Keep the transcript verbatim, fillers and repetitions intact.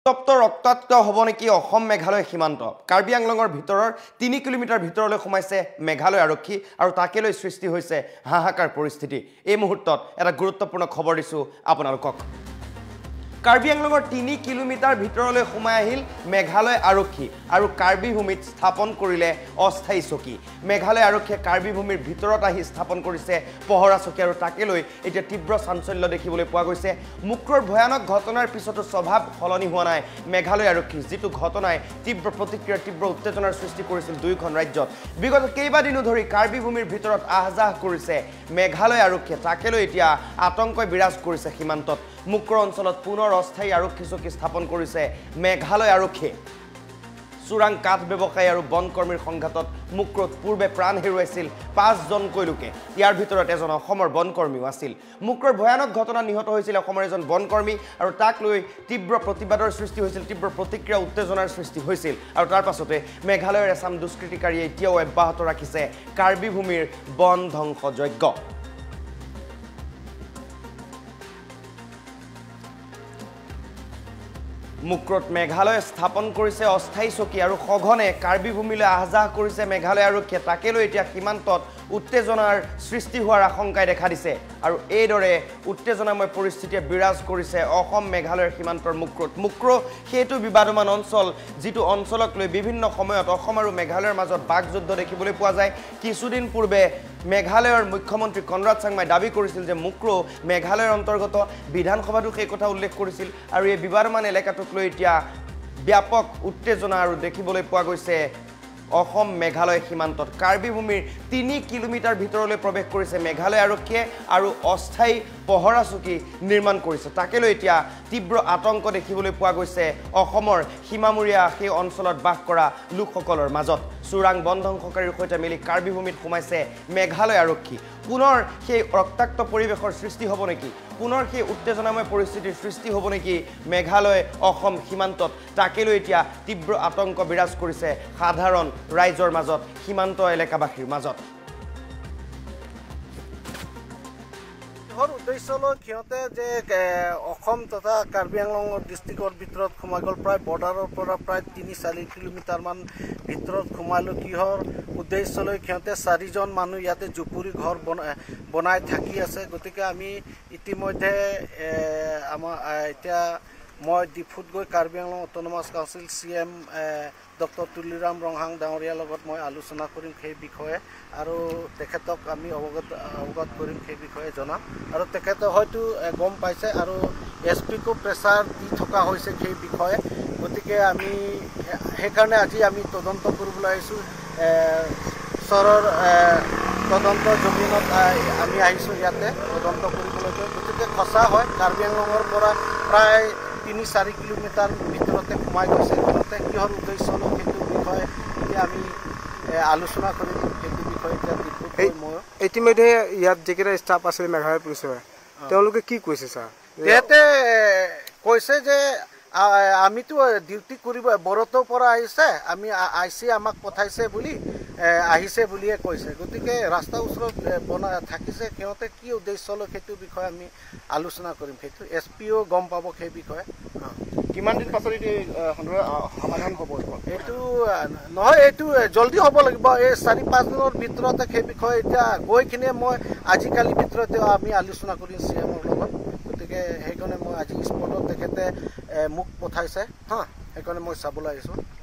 তপ্ত ৰক্তাক্ত হ'ব নেকি অসম মেঘালয় সীমান্ত কাৰ্বি আংলঙৰ ভিতৰৰ তিনি কিলোমিটাৰ ভিতৰলৈ সোমাইছে মেঘালয় আৰক্ষী আৰু তাকে লৈ সৃষ্টি হৈছে হাহাকাৰ পৰিস্থিতি এই মুহূৰ্তত এটা গুৰুত্বপূৰ্ণ খবৰ দিছো আপোনালোকক কাৰ্বি আংলঙৰ তিনি কিলোমিটাৰ ভিতৰলৈ সোমাই আহিল মেঘালয় আৰক্ষী আৰু কাৰ্বি ভূমিত স্থাপন কৰিলে অস্থায়ী চকী মেঘালয় আৰক্ষীয়ে কাৰ্বি ভূমিৰ ভিতৰত আহি স্থাপন কৰিছে পহৰা চকী আৰু তাকে লৈ এতিয়া তীব্ৰ চাঞ্চল্য দেখিবলৈ পোৱা গৈছে মুক্ৰৰ ভয়ানক ঘটনাৰ পিছতো স্বভাৱ সলনি হোৱা নাই মেঘালয় আৰক্ষীৰ যিটো ঘটনাই তীব্ৰ প্ৰতিক্ৰিয়া তীব্ৰ উত্তেজনাৰ সৃষ্টি কৰিছিল দুইখন ৰাজ্যত বিগত কেইবাদিনো ধৰি কাৰ্বি ভূমিৰ ভিতৰত আহজাহ কৰিছে মেঘালয় আৰক্ষীয়ে তাকে লৈ এতিয়া আতংকই বিৰাজ কৰিছে সীমান্তত মুক্ৰ অঞ্চলত পুনৰ অস্থায়ী আৰক্ষী চকী স্থাপন কৰিছে মেঘালয় আৰক্ষীয়ে চুৰাং কাঠ ব্যৱসায়ী আৰু বনকৰ্মীৰ সংঘাতত মুক্ৰত পূৰ্বে প্ৰাণ হেৰুৱাইছিল পাঁচজনকৈ লোকে ইয়াৰ ভিতৰত এজন অসমৰ বনকৰ্মীও আছিল মুক্ৰৰ ভয়ানক ঘটনা নিহত হৈছিল অসমৰ এজন বনকৰ্মী আৰু তাক লৈ তীব্ৰ প্ৰতিবাদৰ সৃষ্টি হৈছিল তীব্ৰ প্ৰতিক্ৰিয়া উত্তেজনাৰ সৃষ্টি হৈছিল আৰু তাৰ পাছতে মেঘালয়ৰ এছাম দুষ্কৃতিকাৰীয়ে এতিয়াও অব্যাহত ৰাখিছে কাৰ্বি ভূমিৰ বন ধ্বংস যজ্ঞ মুক্ৰত মেঘালয় স্থাপন কৰিছে অস্থায়ী চকী আৰু সঘনে কাৰ্বি ভূমিলৈ আহজাহ কৰিছে মেঘালয় আৰক্ষীয়ে তাকে লৈ এতিয়া সীমান্তত উত্তেজনাৰ সৃষ্টি হোৱাৰ আশংকাই দেখা দিছে আৰু এইদৰে উত্তেজনাময় পৰিস্থিতিয়ে বিৰাজ কৰিছে অসম মেঘালয়ৰ সীমান্তৰ মুক্ৰত মুক্ৰ সেইটো বিবাদমান অঞ্চল যিটো অঞ্চলক লৈ বিভিন্ন সময়ত অসম আৰু মেঘালয়ৰ মাজত বাকযুদ্ধ দেখিবলৈ পোৱা যায় কিছুদিন পূৰ্বে মেঘালয়ৰ মুখ্যমন্ত্ৰী কনৰাড চাংমাই দাবী কৰিছিল যে মুক্ৰ মেঘালয়ৰ অন্তৰ্গত বিধানসভাটো সেই কথা উল্লেখ কৰিছিল আৰু এই বিবাদমান এলেকাটোক লৈ এতিয়া ব্যাপক উত্তেজনা আৰু দেখিবলৈ পোৱা গৈছে অসম মেঘালয় সীমান্তত কাৰ্বি ভূমিৰ তিনি কিলোমিটাৰ ভিতৰলৈ প্ৰৱেশ কৰিছে মেঘালয় আৰক্ষীয়ে আৰু অস্থায়ী পহৰা চকী নিৰ্মাণ কৰিছে তাকে লৈ এতিয়া তীব্ৰ আতংক দেখিবলৈ পোৱা গৈছে অসমৰ সীমামূৰীয়া সেই অঞ্চলত বাস কৰা লোকসকলৰ মাজত চুৰাং বন ধ্বংসকাৰীৰ সৈতে মিলি কাৰ্বি ভূমিত সোমাইছে মেঘালয় আৰক্ষী পুনৰ সেই ৰক্তাক্ত পৰিৱেশৰ সৃষ্টি হ'ব নেকি পুনৰ সেই উত্তেজনাময় পৰিস্থিতিৰ সৃষ্টি হ'ব নেকি মেঘালয় অসম সীমান্তত তাকে লৈ এতিয়া তীব্ৰ আতংক বিৰাজ কৰিছে সাধাৰণ ৰাইজৰ মাজত সীমান্ত এলেকাবাসীৰ মাজত হৰ উদ্দেশ্য লৈ সিহঁতে যে অসম তথা কাৰ্বি আংলং ডিষ্ট্ৰিক্টৰ ভিতৰত সোমাই গ'ল প্ৰায় বৰ্ডাৰৰ পৰা প্ৰায় তিনি চাৰি কিলোমিটাৰমান ভিতৰত সোমালোঁ কিহৰ উদ্দেশ্য লৈ সিহঁতে চাৰিজন মানুহ ইয়াতে জুপুৰি ঘৰ বনাই বনাই থাকি আছে গতিকে আমি ইতিমধ্যে আমাৰ এতিয়া মই ডিফুত গৈ Karbi Anglong autonomous council C M doctor Tuliram Ronghang ডাঙৰীয়াৰ লগত মই আলোচনা কৰিম সেই বিষয়ে আৰু তেখেতক আমি অৱগত অৱগত কৰিম সেই বিষয়ে জনাম আৰু তেখেতে হয়তো গম পাইছে আৰু এছ পিকো প্ৰেছাৰ দি থকা হৈছে সেই বিষয়ে গতিকে আমি সেইকাৰণে আজি আমি তদন্ত কৰিবলৈ আহিছোঁ ওচৰৰ তদন্ত জমিনত আমি আহিছোঁ ইয়াতে তদন্ত কৰিবলৈ গতিকে সঁচা হয় কাৰ্বি আংলঙৰ পৰা প্ৰায় তিনি চাৰি কিলোমিটাৰ ভিতৰতে সোমাই গৈছে সিহঁতে কিহৰ উদ্দেশ্য লওক সেইটো বিষয়ে এতিয়া আমি আলোচনা কৰিম সেইটো বিষয়ে এতিয়া মই ইতিমধ্যে ইয়াত যিকেইটা ষ্টাফ আছিলে মেঘালয় পুলিচৰ তেওঁলোকে কি কৈছে ছাৰ তেহেঁতে কৈছে যে আমিতো ডিউটি কৰিব বৰতৰ পৰা আহিছে আমি আইচি আমাক পঠাইছে বুলি আহিছে বুলিয়ে কৈছে গতিকে ৰাস্তাৰ ওচৰত বনাই থাকিছে সিহঁতে কি উদ্দেশ্য লয় সেইটো বিষয়ে আমি আলোচনা কৰিম সেইটো এছ পিও গম পাব সেই বিষয়ে কিমান দিন পাছত সমাধান হ'ব এইটো নহয় এইটো জলদি হ'ব লাগিব এই চাৰি পাঁচ দিনৰ ভিতৰতে সেই বিষয়ে এতিয়া গৈ কিনে মই আজিকালি ভিতৰতে আমি আলোচনা কৰিম চি এমৰ লগত গতিকে সেইকাৰণে মই আজি স্পটত তেখেতে মোক পঠাইছে হা সেইকাৰণে মই চাবলৈ আহিছোঁ